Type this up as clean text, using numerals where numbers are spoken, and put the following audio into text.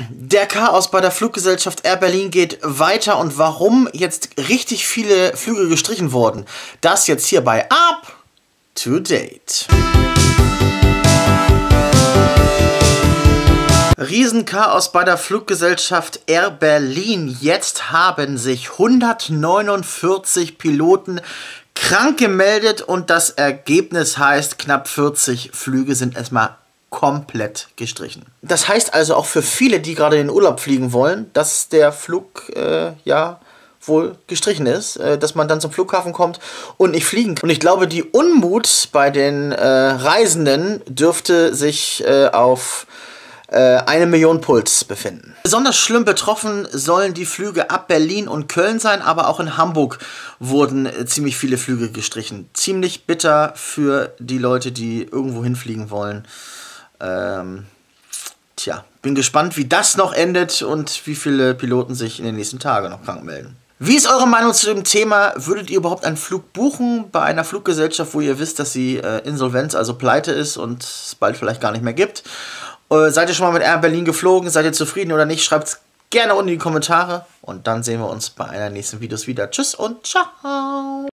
Der Chaos bei der Fluggesellschaft Air Berlin geht weiter und warum jetzt richtig viele Flüge gestrichen wurden, das jetzt hier bei Up to Date. Riesenchaos bei der Fluggesellschaft Air Berlin. Jetzt haben sich 149 Piloten krank gemeldet und das Ergebnis heißt, knapp 40 Flüge sind erstmal komplett gestrichen. Das heißt also auch für viele, die gerade in den Urlaub fliegen wollen, dass der Flug wohl gestrichen ist, dass man dann zum Flughafen kommt und nicht fliegen kann. Und ich glaube, die Unmut bei den Reisenden dürfte sich auf 1 Million Puls befinden. Besonders schlimm betroffen sollen die Flüge ab Berlin und Köln sein, aber auch in Hamburg wurden ziemlich viele Flüge gestrichen. Ziemlich bitter für die Leute, die irgendwo hinfliegen wollen. Bin gespannt, wie das noch endet und wie viele Piloten sich in den nächsten Tagen noch krank melden. Wie ist eure Meinung zu dem Thema? Würdet ihr überhaupt einen Flug buchen bei einer Fluggesellschaft, wo ihr wisst, dass sie insolvent, also pleite ist und es bald vielleicht gar nicht mehr gibt? Seid ihr schon mal mit Air Berlin geflogen? Seid ihr zufrieden oder nicht? Schreibt es gerne unten in die Kommentare. Und dann sehen wir uns bei einer nächsten Videos wieder. Tschüss und ciao!